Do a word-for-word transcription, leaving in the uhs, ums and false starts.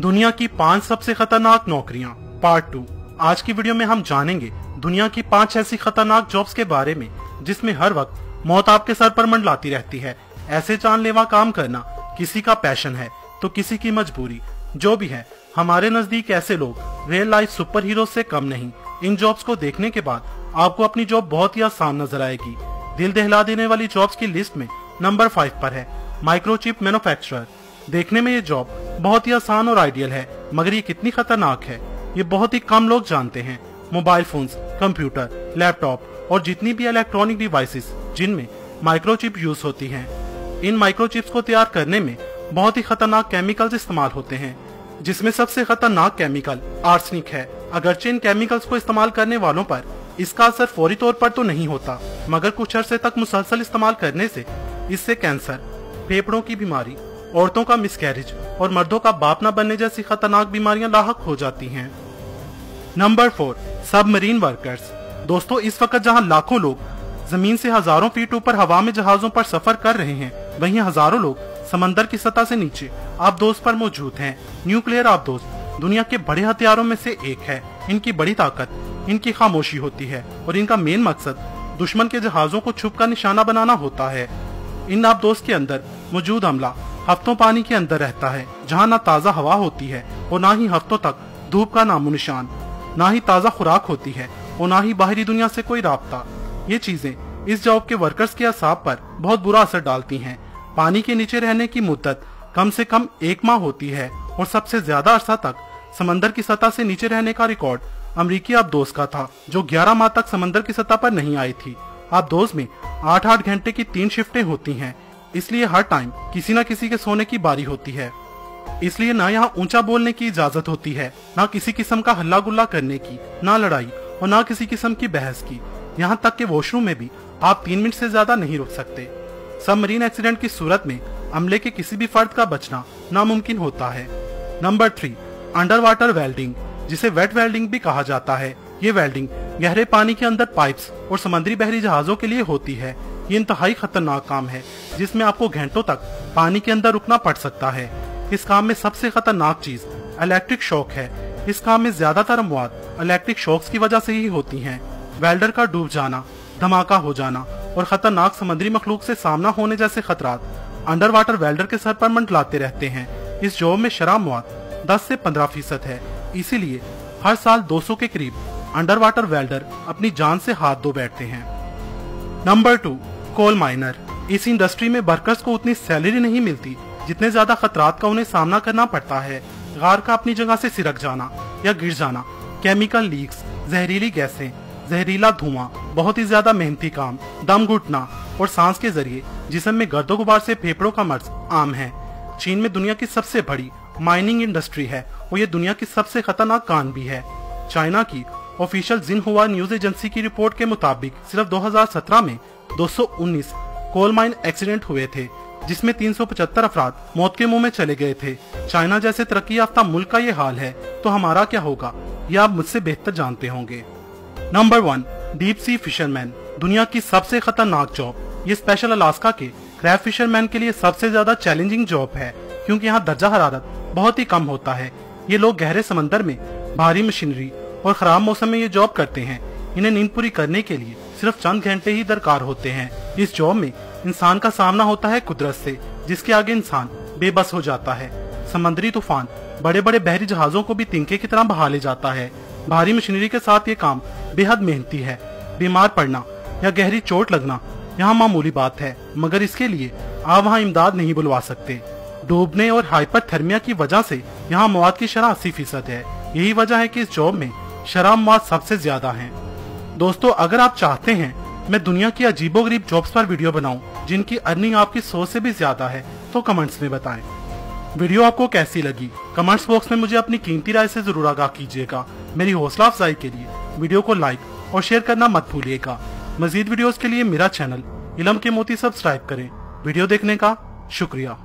दुनिया की पांच सबसे खतरनाक नौकरियां पार्ट टू। आज की वीडियो में हम जानेंगे दुनिया की पांच ऐसी खतरनाक जॉब्स के बारे में जिसमें हर वक्त मौत आपके सर पर मंडलाती रहती है। ऐसे जानलेवा काम करना किसी का पैशन है तो किसी की मजबूरी। जो भी है, हमारे नजदीक ऐसे लोग रियल लाइफ सुपर हीरो से कम नहीं। इन जॉब्स को देखने के बाद आपको अपनी जॉब बहुत ही आसान नजर आएगी। दिल दहला देने वाली जॉब्स की लिस्ट में नंबर फाइव पर है माइक्रोचिप मैन्युफैक्चरर। देखने में ये जॉब बहुत ही आसान और आइडियल है, मगर ये कितनी खतरनाक है ये बहुत ही कम लोग जानते हैं। मोबाइल फोन्स, कंप्यूटर, लैपटॉप और जितनी भी इलेक्ट्रॉनिक डिवाइसेस जिनमें माइक्रोचिप यूज होती हैं, इन माइक्रोचिप्स को तैयार करने में बहुत ही खतरनाक केमिकल्स इस्तेमाल होते हैं, जिसमें सबसे खतरनाक केमिकल आर्सेनिक है। अगरचे इन केमिकल्स को इस्तेमाल करने वालों पर इसका असर फौरी तौर पर तो नहीं होता, मगर कुछ अरसे तक मुसलसल इस्तेमाल करने से इससे कैंसर, फेफड़ों की बीमारी, औरतों का मिसकैरेज और मर्दों का बाप न बनने जैसी खतरनाक बीमारियां लाहक हो जाती हैं। Number four, submarine workers. दोस्तों, इस वक्त जहां लाखों लोग जमीन से हजारों फीट ऊपर हवा में जहाजों पर सफर कर रहे हैं, वहीं हजारों लोग समंदर की सतह से नीचे आबदोज पर मौजूद हैं। न्यूक्लियर आबदोज दुनिया के बड़े हथियारों में से एक है। इनकी बड़ी ताकत इनकी खामोशी होती है और इनका मेन मकसद दुश्मन के जहाजों को छुप कर निशाना बनाना होता है। इन आबदोज के अंदर मौजूद अमला हफ्तों पानी के अंदर रहता है, जहाँ न ताज़ा हवा होती है और न ही हफ्तों तक धूप का नामो निशान, न ही ताज़ा खुराक होती है और न ही बाहरी दुनिया से कोई राब्ता। ये चीजें इस जॉब के वर्कर्स के असाब पर बहुत बुरा असर डालती हैं। पानी के नीचे रहने की मुद्दत कम से कम एक माह होती है और सबसे ज्यादा अरसा तक समंदर की सतह से नीचे रहने का रिकॉर्ड अमरीकी आबदोज का था, जो ग्यारह माह तक समंदर की सतह पर नहीं आई थी। आबदोज में आठ आठ घंटे की तीन शिफ्टें होती हैं, इसलिए हर टाइम किसी न किसी के सोने की बारी होती है। इसलिए ना यहाँ ऊंचा बोलने की इजाजत होती है, ना किसी किस्म का हल्ला गुल्ला करने की, ना लड़ाई और ना किसी किस्म की बहस की। यहाँ तक कि वॉशरूम में भी आप तीन मिनट से ज्यादा नहीं रुक सकते। सबमरीन एक्सीडेंट की सूरत में अमले के किसी भी फर्द का बचना नामुमकिन होता है। Number three, under water welding, जिसे वेट वेल्डिंग भी कहा जाता है। ये वेल्डिंग गहरे पानी के अंदर पाइप्स और समुद्री बहरी जहाजों के लिए होती है। ये इंतहाई खतरनाक काम है जिसमें आपको घंटों तक पानी के अंदर रुकना पड़ सकता है। इस काम में सबसे खतरनाक चीज इलेक्ट्रिक शॉक है। इस काम में ज्यादातर अमवात इलेक्ट्रिक शॉक्स की वजह से ही होती हैं। वेल्डर का डूब जाना, धमाका हो जाना और खतरनाक समुद्री मखलूक से सामना होने जैसे खतरात अंडर वाटर वेल्डर के सर पर मंडलाते रहते हैं। इस जॉब में शराब मौत दस से पंद्रह फीसद है, इसीलिए हर साल दो सौ के करीब अंडर वाटर वेल्डर अपनी जान से हाथ धो बैठते हैं। Number two, coal miner. इस इंडस्ट्री में वर्कर्स को उतनी सैलरी नहीं मिलती जितने ज्यादा खतरात का उन्हें सामना करना पड़ता है। गार का अपनी जगह से सिरक जाना या गिर जाना, केमिकल लीक्स, जहरीली गैसें, जहरीला धुआं, बहुत ही ज्यादा मेहनती काम, दम घुटना और सांस के जरिए जिस्म में गर्दो गुबार से फेफड़ों का मर्ज आम है। चीन में दुनिया की सबसे बड़ी माइनिंग इंडस्ट्री है और ये दुनिया की सबसे खतरनाक कान भी है। चाइना की ऑफिशियल जिनहुआ न्यूज एजेंसी की रिपोर्ट के मुताबिक सिर्फ दो हज़ार सत्रह में दो सौ उन्नीस कोल माइन एक्सीडेंट हुए थे, जिसमें तीन सौ पचहत्तर अफराद मौत के मुंह में चले गए थे। चाइना जैसे तरक्की याफ्ता मुल्क का ये हाल है तो हमारा क्या होगा, ये आप मुझसे बेहतर जानते होंगे। Number one, deep sea fisherman. दुनिया की सबसे खतरनाक जॉब। ये स्पेशल अलास्का के क्रैब फिशरमैन के लिए सबसे ज्यादा चैलेंजिंग जॉब है, क्योंकि यहाँ दर्जा हरारत बहुत ही कम होता है। ये लोग गहरे समंदर में भारी मशीनरी और खराब मौसम में ये जॉब करते हैं। इन्हें नींद पूरी करने के लिए सिर्फ चंद घंटे ही दरकार होते हैं। इस जॉब में इंसान का सामना होता है कुदरत से, जिसके आगे इंसान बेबस हो जाता है। समंदरी तूफान बड़े बड़े बहरी जहाजों को भी तिनके की तरह बहा ले जाता है। भारी मशीनरी के साथ ये काम बेहद मेहनती है। बीमार पड़ना या गहरी चोट लगना यहाँ मामूली बात है, मगर इसके लिए आप वहाँ इमदाद नहीं बुलवा सकते। डूबने और हाइपरथर्मिया की वजह से यहाँ मौत की शरह अस्सी फीसद है। यही वजह है कि इस जॉब में शराब मौत सबसे ज्यादा है। दोस्तों, अगर आप चाहते हैं मैं दुनिया की अजीबोगरीब जॉब्स पर वीडियो बनाऊं जिनकी अर्निंग आपकी सोच से भी ज्यादा है, तो कमेंट्स में बताएं। वीडियो आपको कैसी लगी कमेंट्स बॉक्स में मुझे अपनी कीमती राय से जरूर आगाह कीजिएगा। मेरी हौसला अफजाई के लिए वीडियो को लाइक और शेयर करना मत भूलिएगा। मजीद वीडियोस के लिए मेरा चैनल इल्म के मोती सब्सक्राइब करें। वीडियो देखने का शुक्रिया।